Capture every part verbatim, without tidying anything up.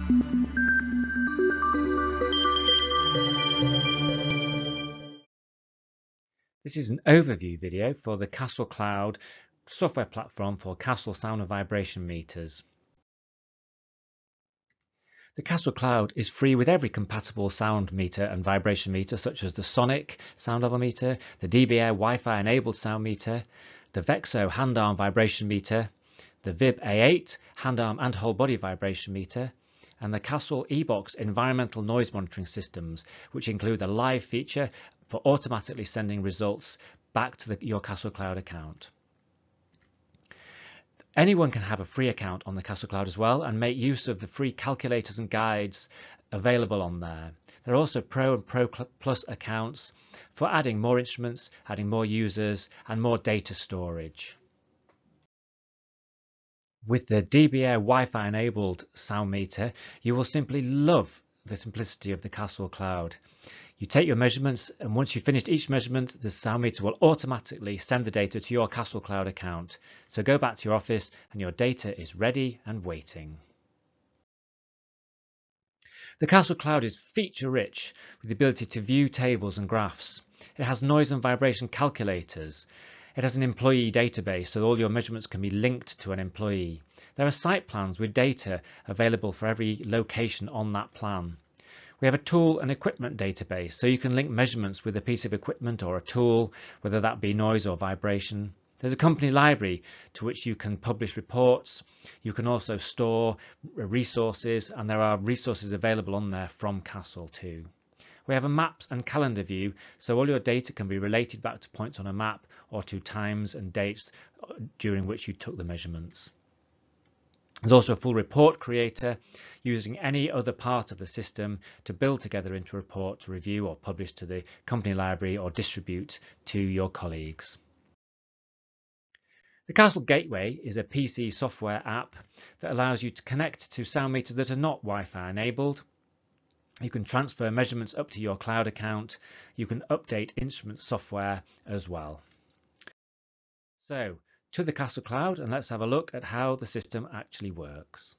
This is an overview video for the Castle Cloud software platform for Castle sound and vibration meters. The Castle Cloud is free with every compatible sound meter and vibration meter, such as the Sonic sound level meter, the D B A Wi-Fi enabled sound meter, the Vexo hand arm vibration meter, the V I B A eight hand arm and whole body vibration meter, and the Castle eBox environmental noise monitoring systems, which include a live feature for automatically sending results back to the, your Castle Cloud account. Anyone can have a free account on the Castle Cloud as well and make use of the free calculators and guides available on there. There are also Pro and Pro Plus accounts for adding more instruments, adding more users and more data storage. With the D B A Wi-Fi enabled sound meter, you will simply love the simplicity of the Castle Cloud. You take your measurements, and once you've finished each measurement, the sound meter will automatically send the data to your Castle Cloud account. So go back to your office and your data is ready and waiting. The Castle Cloud is feature rich with the ability to view tables and graphs. It has noise and vibration calculators. It has an employee database, so all your measurements can be linked to an employee. There are site plans with data available for every location on that plan. We have a tool and equipment database, so you can link measurements with a piece of equipment or a tool, whether that be noise or vibration. There's a company library to which you can publish reports. You can also store resources, and there are resources available on there from Castle too. We have a maps and calendar view, so all your data can be related back to points on a map or to times and dates during which you took the measurements. There's also a full report creator using any other part of the system to build together into a report to review or publish to the company library or distribute to your colleagues. The Castle Gateway is a P C software app that allows you to connect to sound meters that are not Wi-Fi enabled. You can transfer measurements up to your cloud account. You can update instrument software as well. So, to the Castle Cloud, and let's have a look at how the system actually works.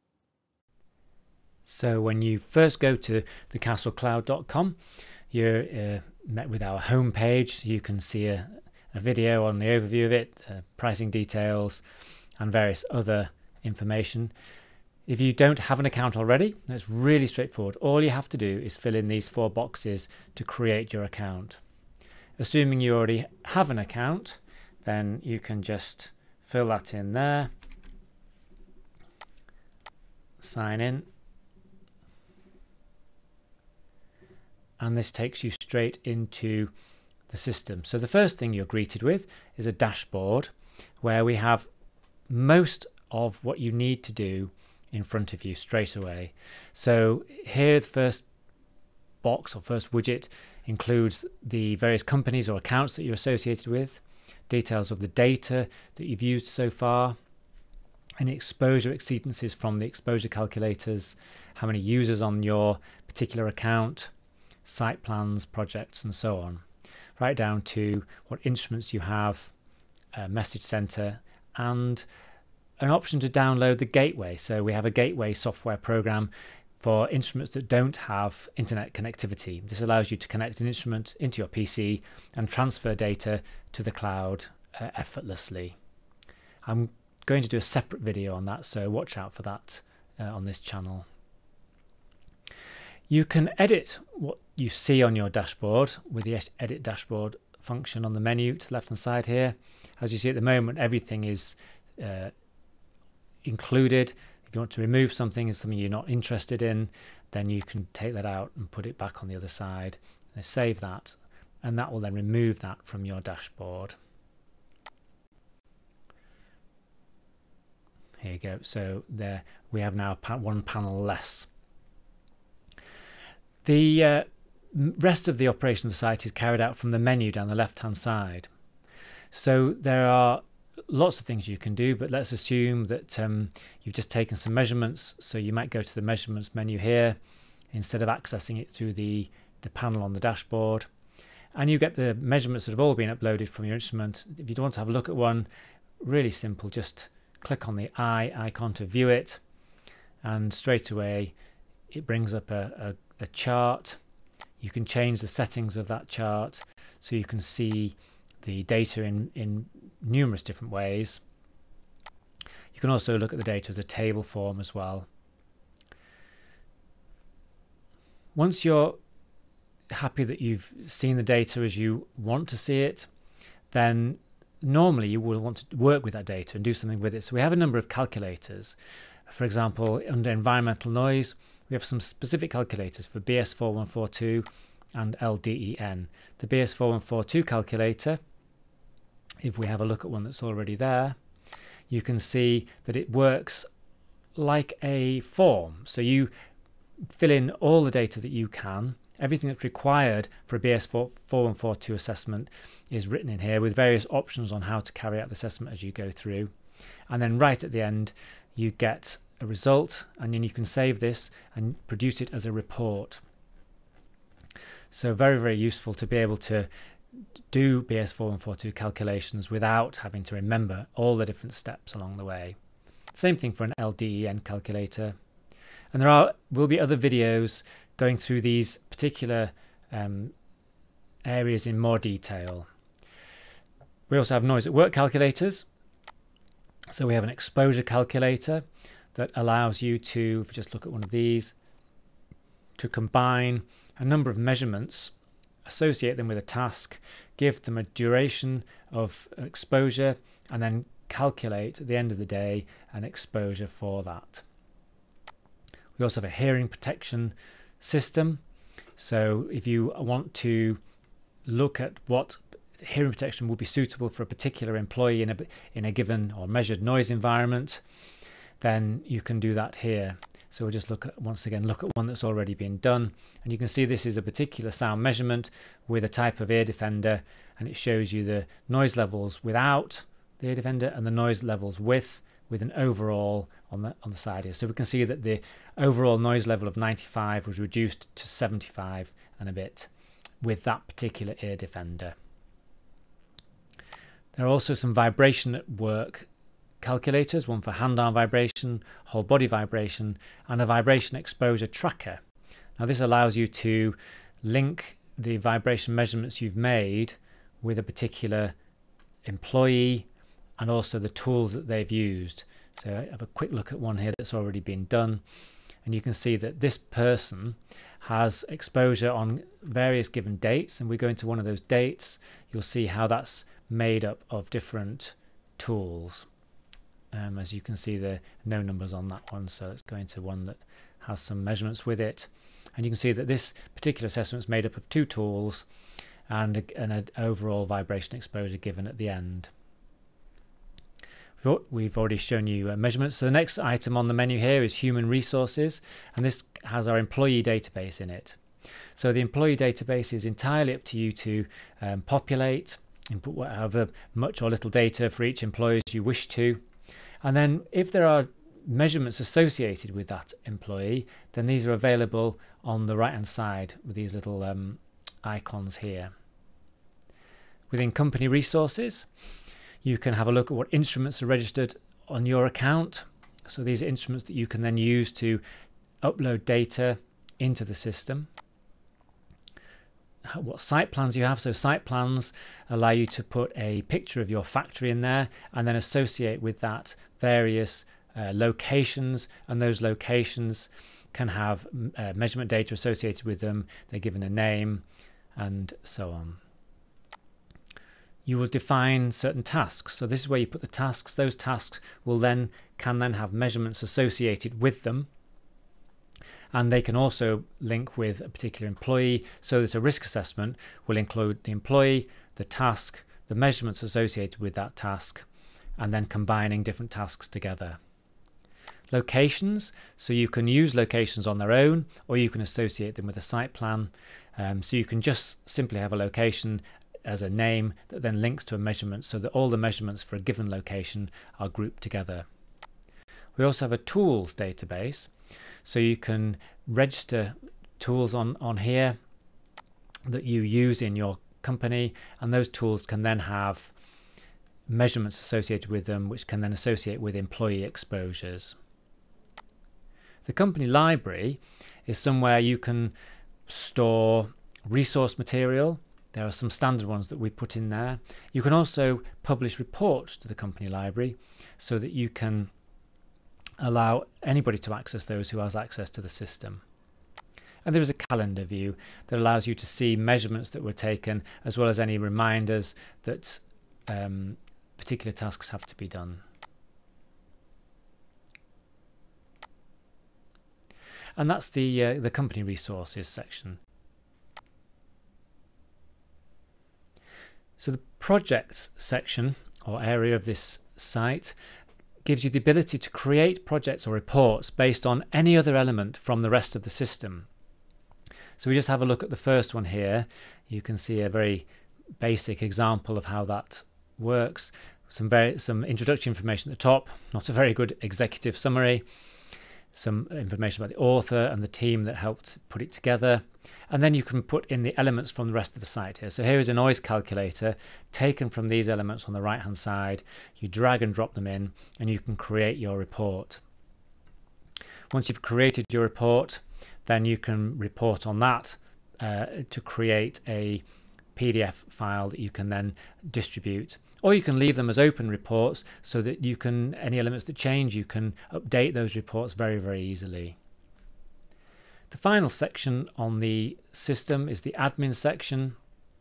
So when you first go to the castle cloud dot com, you're uh, met with our home page. You can see a, a video on the overview of it, uh, pricing details and various other information. If you don't have an account already, it's really straightforward. All you have to do is fill in these four boxes to create your account. Assuming you already have an account, then you can just fill that in there, sign in, and this takes you straight into the system. So the first thing you're greeted with is a dashboard where we have most of what you need to do in front of you straight away. So here the first box or first widget includes the various companies or accounts that you're associated with, details of the data that you've used so far, any exposure exceedances from the exposure calculators, how many users on your particular account, site plans, projects and so on, right down to what instruments you have, a message center and an option to download the gateway. So we have a gateway software program for instruments that don't have internet connectivity. This allows you to connect an instrument into your P C and transfer data to the cloud uh, effortlessly. I'm going to do a separate video on that, so watch out for that uh, on this channel. You can edit what you see on your dashboard with the edit dashboard function on the menu to the left hand side here. As you see at the moment, everything is uh, included. If you want to remove something, if something you're not interested in, then you can take that out and put it back on the other side. And save that, and that will then remove that from your dashboard. Here you go. So there we have now one panel less. The uh, rest of the operation of the site is carried out from the menu down the left hand side. So there are lots of things you can do, but let's assume that um, you've just taken some measurements, so you might go to the measurements menu here instead of accessing it through the, the panel on the dashboard, and you get the measurements that have all been uploaded from your instrument. If you don't want to have a look at one, really simple, just click on the eye icon to view it, and straight away it brings up a, a, a chart. You can change the settings of that chart so you can see the data in, in numerous different ways. You can also look at the data as a table form as well. Once you're happy that you've seen the data as you want to see it, then normally you will want to work with that data and do something with it. So we have a number of calculators. For example, under environmental noise, we have some specific calculators for B S four one four two and L D E N. The B S four one four two calculator, if we have a look at one that's already there, you can see that it works like a form. So you fill in all the data that you can. Everything that's required for a B S four one four two assessment is written in here with various options on how to carry out the assessment as you go through. And then right at the end, you get a result, and then you can save this and produce it as a report. So very, very useful to be able to do B S four one four two calculations without having to remember all the different steps along the way. Same thing for an L D E N calculator. And there are will be other videos going through these particular um, areas in more detail. We also have noise at work calculators. So we have an exposure calculator that allows you to, if you just look at one of these, to combine a number of measurements, associate them with a task, give them a duration of exposure, and then calculate at the end of the day an exposure for that. We also have a hearing protection system. So if you want to look at what hearing protection will be suitable for a particular employee in a, in a given or measured noise environment, then you can do that here. So we'll just look at, once again, look at one that's already been done. And you can see this is a particular sound measurement with a type of ear defender, and it shows you the noise levels without the ear defender and the noise levels with, with an overall on the, on the side here. So we can see that the overall noise level of ninety-five was reduced to seventy-five and a bit with that particular ear defender. There are also some vibration at work calculators, one for hand-arm vibration, whole body vibration, and a vibration exposure tracker. Now this allows you to link the vibration measurements you've made with a particular employee and also the tools that they've used. So I have a quick look at one here that's already been done, and you can see that this person has exposure on various given dates, and we go into one of those dates, you'll see how that's made up of different tools. Um, as you can see, there are no numbers on that one, so let's go into one that has some measurements with it, and you can see that this particular assessment is made up of two tools and, a, and an overall vibration exposure given at the end. We've already shown you uh, measurements. So the next item on the menu here is human resources, and this has our employee database in it. So the employee database is entirely up to you to um, populate, input whatever much or little data for each employee as you wish to. And then if there are measurements associated with that employee, then these are available on the right hand side with these little um, icons here. Within company resources, you can have a look at what instruments are registered on your account. So these are instruments that you can then use to upload data into the system. What site plans you have. So site plans allow you to put a picture of your factory in there and then associate with that various uh, locations, and those locations can have uh, measurement data associated with them. They're given a name and so on. You will define certain tasks. So this is where you put the tasks. Those tasks will then can then have measurements associated with them, and they can also link with a particular employee, so that a risk assessment will include the employee, the task, the measurements associated with that task, and then combining different tasks together. Locations, so you can use locations on their own, or you can associate them with a site plan. Um, so you can just simply have a location as a name that then links to a measurement, so that all the measurements for a given location are grouped together. We also have a tools database, so you can register tools on, on here that you use in your company, and those tools can then have measurements associated with them, which can then associate with employee exposures. The company library is somewhere you can store resource material. There are some standard ones that we put in there. You can also publish reports to the company library so that you can allow anybody to access those who has access to the system. And there is a calendar view that allows you to see measurements that were taken, as well as any reminders that um, particular tasks have to be done. And that's the uh, the company resources section. So the projects section or area of this site gives you the ability to create projects or reports based on any other element from the rest of the system. So we just have a look at the first one here. You can see a very basic example of how that works. Some very some introductory information at the top, not a very good executive summary. Some information about the author and the team that helped put it together. And then you can put in the elements from the rest of the site here. So here is a noise calculator taken from these elements on the right hand side. You drag and drop them in and you can create your report. Once you've created your report, then you can report on that uh, to create a P D F file that you can then distribute. Or you can leave them as open reports so that you can, any elements that change, you can update those reports very, very easily. The final section on the system is the admin section.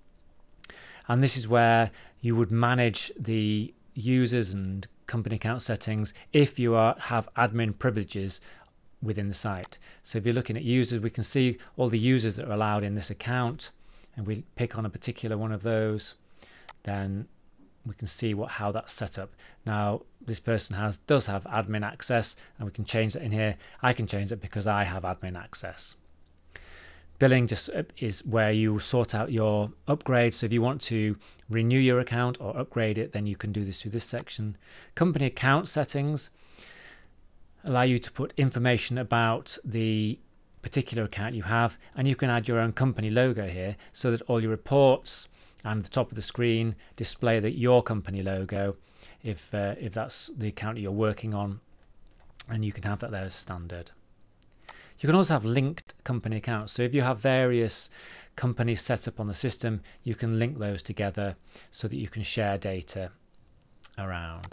And this is where you would manage the users and company account settings if you are, have admin privileges within the site. So if you're looking at users, we can see all the users that are allowed in this account, and we pick on a particular one of those, then we can see what how that's set up. Now this person has does have admin access, and we can change that in here. I can change it because I have admin access. Billing just is where you sort out your upgrades. So if you want to renew your account or upgrade it, then you can do this through this section. Company account settings allow you to put information about the particular account you have, and you can add your own company logo here so that all your reports and the top of the screen display that your company logo if uh, if that's the account you're working on, and you can have that there as standard. You can also have linked company accounts. So if you have various companies set up on the system, you can link those together so that you can share data around.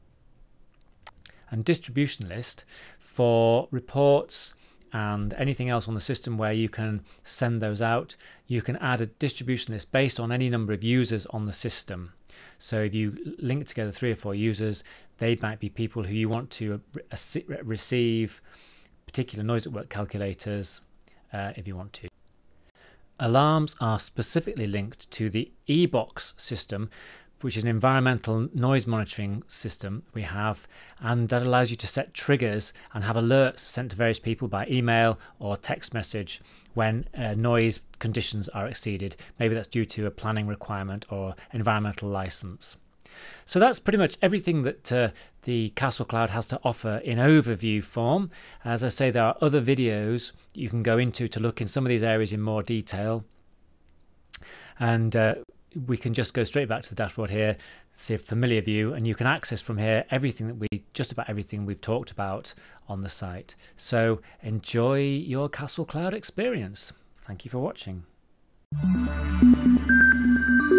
And distribution list for reports and anything else on the system where you can send those out. You can add a distribution list based on any number of users on the system. So if you link together three or four users, they might be people who you want to receive particular noise at work calculators uh, if you want to. Alarms are specifically linked to the E box system, which is an environmental noise monitoring system we have, and that allows you to set triggers and have alerts sent to various people by email or text message when uh, noise conditions are exceeded. Maybe that's due to a planning requirement or environmental license. So that's pretty much everything that uh, the Castle Cloud has to offer in overview form. As I say, there are other videos you can go into to look in some of these areas in more detail. And uh, we can just go straight back to the dashboard here, see a familiar view, and you can access from here everything that we, just about everything we've talked about on the site. So enjoy your Castle Cloud experience. Thank you for watching.